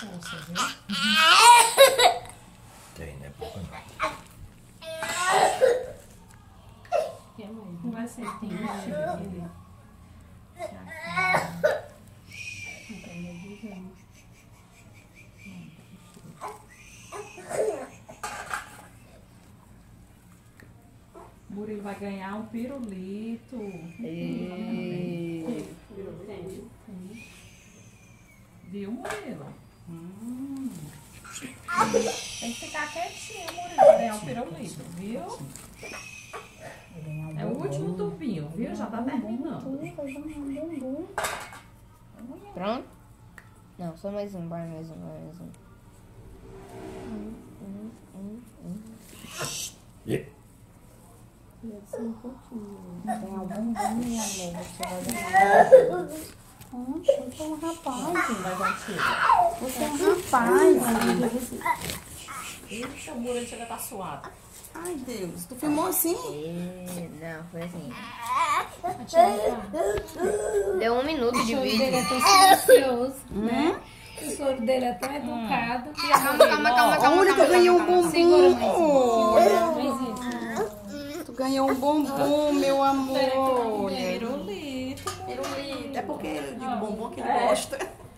força, viu? Tem, né? Pouco não. Não vai ser tem ele. Não tem medida. Murilo vai ganhar um pirulito. Viu, Murilo? Tem que ficar quietinho, Murilo, pra ganhar um pirulito, viu? É o último tubinho, viu? Já tá terminando. Pronto? Não, só mais um, vai mais um, vai mais um. E? Tem algum bom, minha amor, você vai ganhar. Oxe, você é um rapaz. Vai dar tiro. Você é um rapaz. Eita, o Murilo chega a tá suado. Ai, Deus. Tu filmou assim? Não, foi assim. Atira, Deu 1 minuto de O vídeo. dele é tão silencioso, né? O soro dele é tão educado. Olha, tu ganhou um bombom. Olha, Mãezinha. tu ganhou um bombom, meu amor. pirulito. É porque eu digo bombom que ele gosta.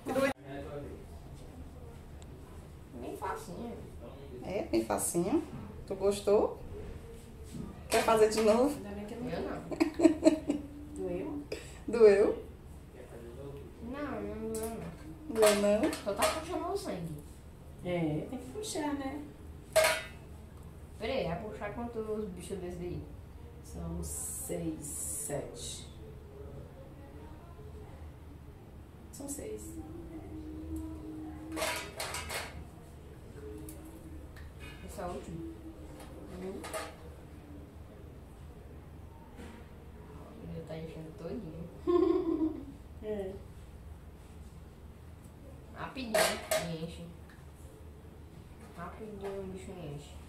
Bem facinho. É, bem facinho. Tu gostou? Quer fazer de novo? Eu não. Doeu? Doeu? Não, não doeu não. Doeu não? Só tá puxando o sangue. É, tem que puxar, né? Peraí, vai puxar quantos bichos desse daí? São 6, 7. São 6. Esse é o último. Viu? Ele tá enchendo todinho. É. Rapidinho, enche. Rapidinho o bicho enche.